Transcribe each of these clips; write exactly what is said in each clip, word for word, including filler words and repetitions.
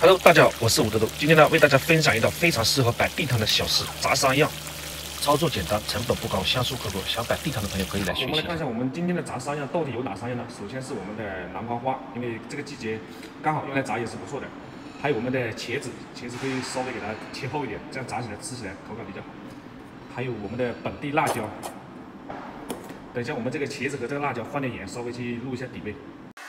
Hello， 大家好，我是武德豆。今天呢，为大家分享一道非常适合摆地摊的小吃——炸三样。操作简单，成本不高，香酥可口。想摆地摊的朋友可以来学习。我们来看一下我们今天的炸三样到底有哪三样呢？首先是我们的南瓜花，因为这个季节刚好用来炸也是不错的。还有我们的茄子，茄子可以稍微给它切厚一点，这样炸起来吃起来口感比较好。还有我们的本地辣椒。等一下，我们这个茄子和这个辣椒放点盐，稍微去入一下底味。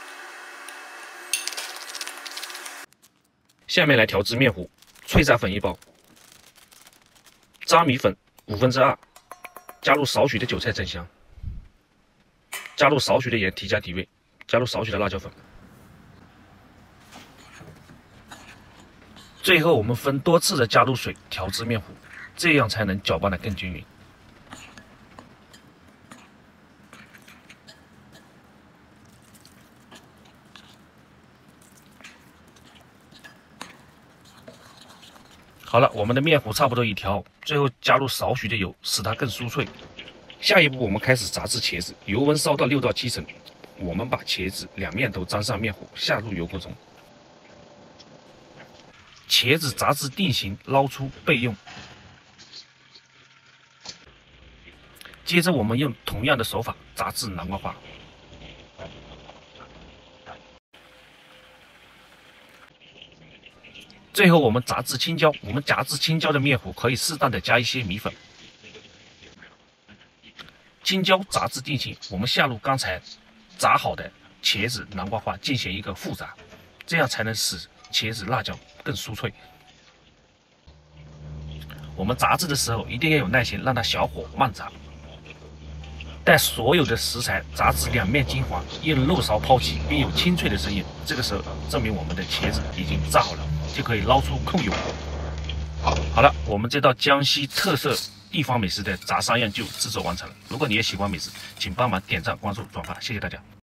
下面来调制面糊，脆炸粉一包，渣米粉五分之二，加入少许的韭菜增香，加入少许的盐提加底味，加入少许的辣椒粉。最后我们分多次的加入水调制面糊，这样才能搅拌的更均匀。 好了，我们的面糊差不多一调，最后加入少许的油，使它更酥脆。下一步，我们开始炸制茄子，油温烧到六到七成。我们把茄子两面都沾上面糊，下入油锅中。茄子炸至定型，捞出备用。接着，我们用同样的手法炸制南瓜花。 最后，我们炸制青椒。我们炸制青椒的面糊可以适当的加一些米粉。青椒炸至定型，我们下入刚才炸好的茄子、南瓜花进行一个复炸，这样才能使茄子、辣椒更酥脆。我们炸制的时候一定要有耐心，让它小火慢炸。待所有的食材炸至两面金黄，用漏勺抛起，并有清脆的声音，这个时候证明我们的茄子已经炸好了。 就可以捞出控油。好了，我们这道江西特色地方美食的炸三样就制作完成了。如果你也喜欢美食，请帮忙点赞、关注、转发，谢谢大家。